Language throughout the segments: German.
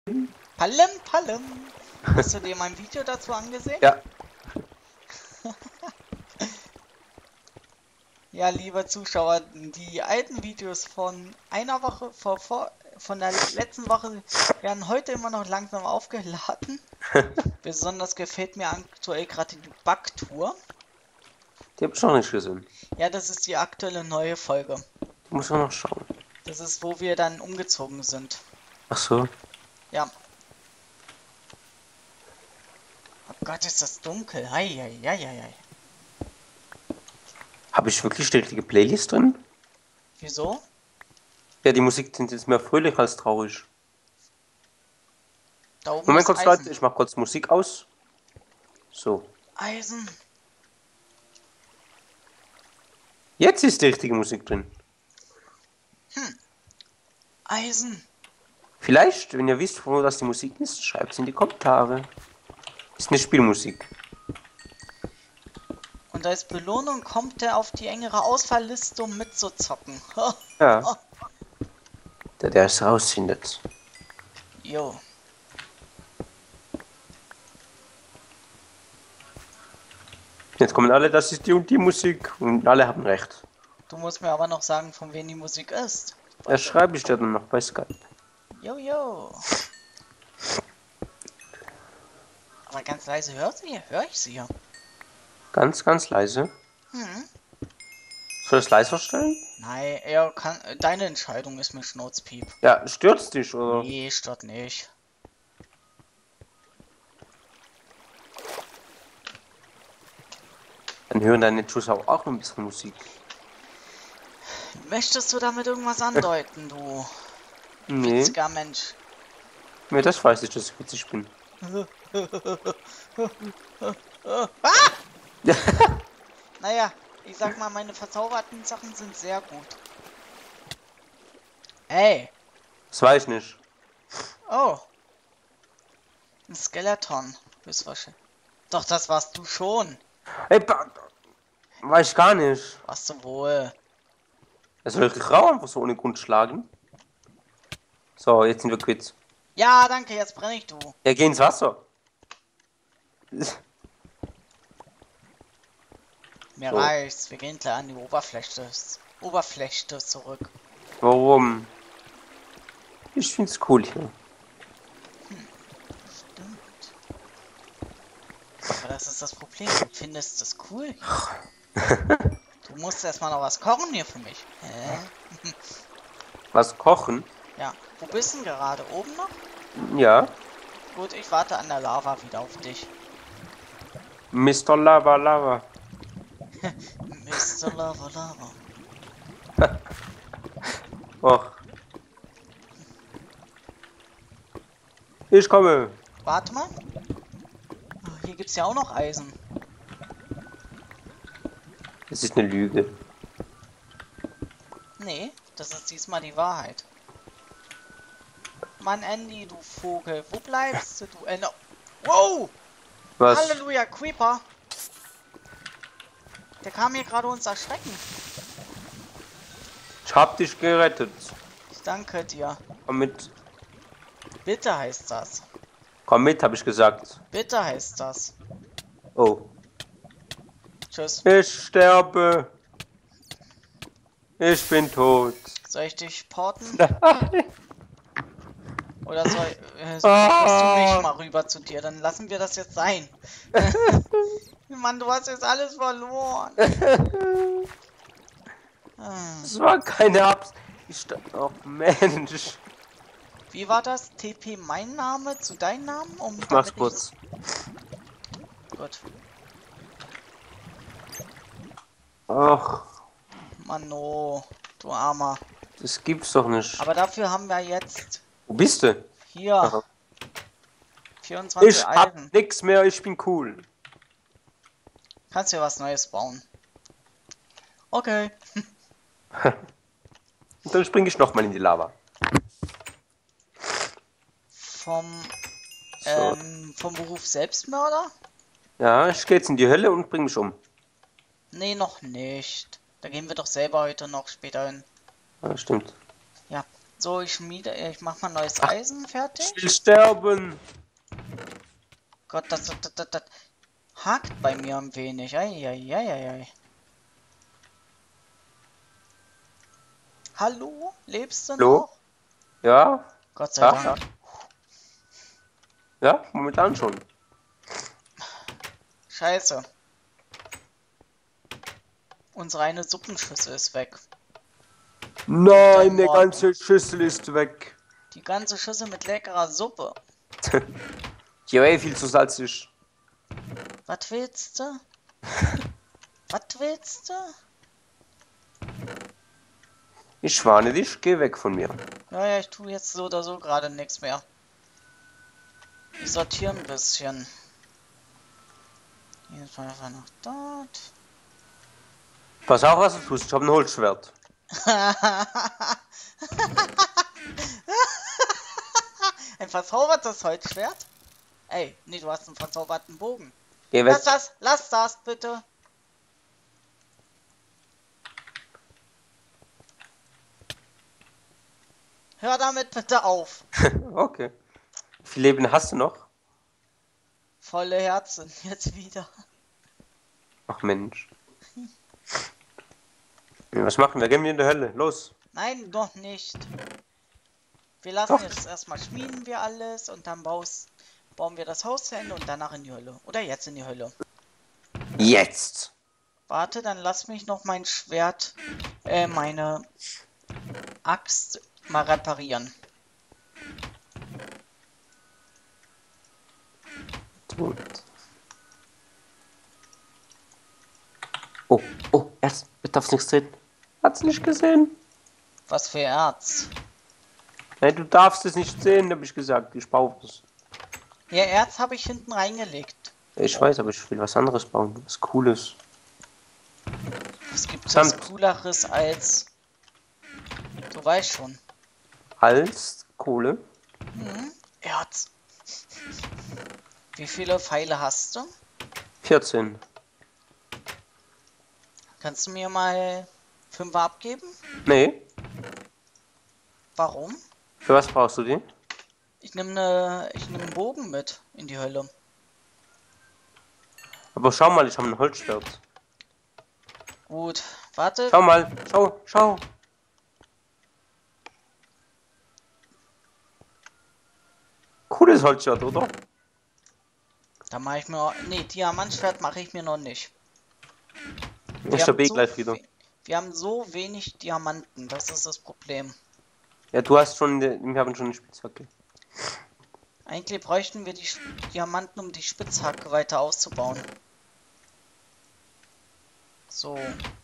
Palem, Palem. Hast du dir mein Video dazu angesehen? Ja. Ja, liebe Zuschauer, die alten Videos von einer Woche, von der letzten Woche werden heute immer noch langsam aufgeladen. Besonders gefällt mir aktuell gerade die Backtour. Die hab ich noch nicht gesehen. Ja, das ist die aktuelle neue Folge. Muss man noch schauen. Das ist, wo wir dann umgezogen sind. Ach so. Ja. Oh Gott, ist das dunkel. Ei. Habe ich wirklich die richtige Playlist drin? Wieso? Ja, die Musik sind jetzt mehr fröhlich als traurig. Da oben Moment ist kurz, Eisen. Leute, ich mach kurz Musik aus. So. Eisen. Jetzt ist die richtige Musik drin. Eisen. Vielleicht, wenn ihr wisst, wo das die Musik ist, schreibt es in die Kommentare. Ist eine Spielmusik. Und als Belohnung kommt er auf die engere Auswahlliste, um mitzuzocken. Ja. Der es rausfindet. Jo. Jetzt kommen alle, das ist die und die Musik. Und alle haben recht. Du musst mir aber noch sagen, von wem die Musik ist. Das schreibe ich dir dann noch bei Skype. Jo. Aber ganz leise hör ich sie ja. Ganz, ganz leise. Soll ich es leiser stellen? Nein, deine Entscheidung ist mir Schnurzpiep. Ja, stürzt dich, oder? Nee, stört nicht. Dann hören deine Zuschauer auch ein bisschen Musik. Möchtest du damit irgendwas andeuten, du Nee, witziger Mensch? nee, das weiß ich, dass ich witzig bin. Naja, ich sag mal, meine verzauberten Sachen sind sehr gut. Ey. Das weiß ich nicht. Oh. Ein Skeleton. Höchstwahrscheinlich. Doch, das warst du schon. Ey, weiß ich gar nicht. Warst du wohl. Er soll richtig rau einfach so ohne Grund schlagen. So, jetzt sind wir quitt. Ja, danke, jetzt brenne ich, du. Ja, geh ins Wasser. Mir So. reicht's. Wir gehen gleich an die Oberfläche zurück. Warum? Ich find's cool hier. Stimmt. Aber das ist das Problem. Du findest das cool hier. Du musst erstmal noch was kochen hier für mich. Was kochen? Ja. Wo bist du denn gerade? Oben noch? Ja. Gut, ich warte an der Lava wieder auf dich. Mr. Lava. Mr. Lava. Och. Ich komme. Warte mal. Oh, hier gibt's ja auch noch Eisen. Das ist eine Lüge. Nee, das ist diesmal die Wahrheit. Mann, Andy, du Vogel. Wo bleibst du, du Ender? Wow! Was? Halleluja, Creeper! Der kam hier gerade uns erschrecken. Ich hab dich gerettet. Ich danke dir. Komm mit. Bitte heißt das. Komm mit, hab ich gesagt. Bitte heißt das. Oh. Tschüss. Ich sterbe. Ich bin tot. Soll ich dich porten? Oder musst du mich mal rüber zu dir? Dann lassen wir das jetzt sein. Mann, du hast jetzt alles verloren. Das war keine Absicht. Oh Mensch. Wie war das? TP mein Name zu deinem Namen? Ich mach's kurz. Gut. Ach, Mano, du Armer. das gibt's doch nicht. Aber dafür haben wir jetzt Wo bist du? hier Aha. 24 Ich hab Eisen. nix mehr, ich bin cool. Kannst dir was Neues bauen. Okay. Und dann springe ich nochmal in die Lava. Vom So. vom Beruf Selbstmörder? Ja, ich geh jetzt in die Hölle und bring mich um. Nee, noch nicht. Da gehen wir doch selber heute noch später hin. Ja, stimmt. Ja. So, ich mach mal neues Eisen fertig. Ich will sterben. Gott, das hakt bei mir ein wenig. Eieieiei. Hallo? Lebst du Hallo? noch? Ja? Gott sei Ja? Dank. Ja, momentan schon. Scheiße. Unsere eine Suppenschüssel ist weg. Nein, der ganze Schüssel ist weg. Die ganze Schüssel mit leckerer Suppe. Die war eh viel zu salzig. Was willst du? Was willst du? Ich warne dich, geh weg von mir. Naja, ich tue jetzt so oder so gerade nichts mehr. Ich sortiere ein bisschen. Jetzt mal einfach nach dort. Pass auf, was du tust. Ich habe ein Holzschwert. Ein verzaubertes Holzschwert? Ey, nee, du hast einen verzauberten Bogen. Geh weg. Lass das bitte. Hör damit bitte auf. Okay. Wie viel Leben hast du noch? Volle Herzen, jetzt wieder. Ach Mensch. Was machen wir? Gehen wir in die Hölle. Los. Nein, noch nicht. Wir lassen jetzt erstmal schmieden wir alles und dann bauen wir das Haus zu Ende und danach in die Hölle. Oder jetzt in die Hölle. Jetzt. Warte, dann lass mich noch mein Schwert, meine Axt mal reparieren. Gut. Oh, Erz. Ich darf's nichts sehen. Hat's nicht gesehen? Was für Erz? Nein, du darfst es nicht sehen, habe ich gesagt. Ich baue es. Ja, Erz habe ich hinten reingelegt. Ich weiß, aber ich will was anderes bauen. Was Cooles. Was gibt's was Cooleres als... Du weißt schon. Als Kohle. Erz. Wie viele Pfeile hast du? 14. Kannst du mir mal 5 abgeben? Nee. Warum? Für was brauchst du die? Ich nehme einen Bogen mit in die Hölle. Aber schau mal, ich habe ein Holzschwert. Gut, warte. Schau mal, schau. Cooles Holzschwert, oder? Da mache ich mir... Nee, Diamantschwert mache ich mir noch nicht. Ich hab gleich wieder. Wir haben so wenig Diamanten, das ist das Problem. Ja, du hast schon, wir haben schon eine Spitzhacke. Eigentlich bräuchten wir die Diamanten, um die Spitzhacke weiter auszubauen. So.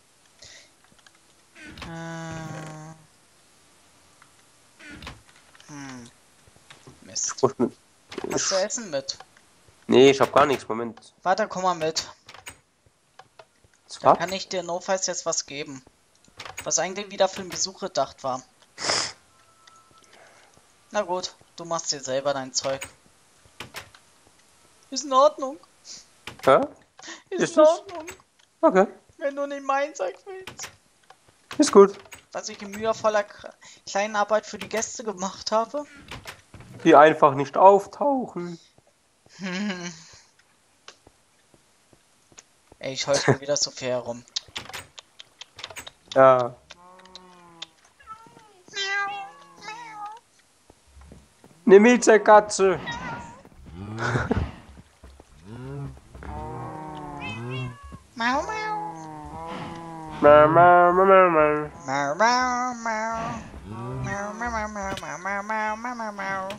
Mist. Hast du Essen mit? Nee, ich hab gar nichts, Moment. Warte, komm mal mit. Dann kann ich dir notfalls jetzt was geben. Was eigentlich wieder für einen Besuch gedacht war. Na gut, du machst dir selber dein Zeug. Ist in Ordnung. Ja? Ist in Ordnung. Okay. Wenn du nicht mein Zeug willst. Ist gut. Was ich in mühevoller kleinen Arbeit für die Gäste gemacht habe. Die einfach nicht auftauchen. Ey, ich heul schon wieder so viel herum. Ja. Ne Milzerkatze. Mau, mau. Mau, mau, mau, mau, mau. Mau, mau, mau. Mau, mau, mau, mau, mau, mau, mau, mau, mau.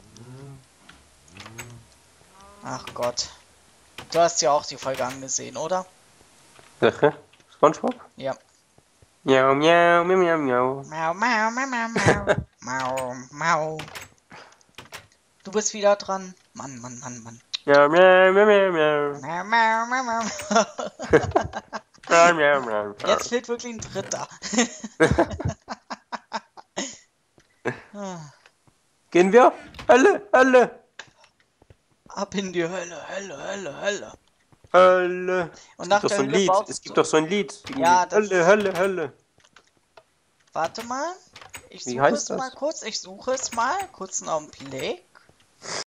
Ach Gott. Du hast ja auch die Folge angesehen, oder? Welche? SpongeBob? Ja. Miau, miau, miau, miau, miau. Mau, mau, mau, mau, mau. Mau, mau. Du bist wieder dran. Mann. Miau, miau, miau, miau, miau. Mau, mau, mau, mau. Miau, miau, miau. Jetzt fehlt wirklich ein Dritter. Gehen wir? Hölle. Ab in die Hölle. Hölle. Und nach der Hölle baust Es gibt doch so ein Lied. Ja, das Hölle. Warte mal. Wie heißt Ich suche es mal das? kurz. Ich suche es mal. Kurz noch ein Play.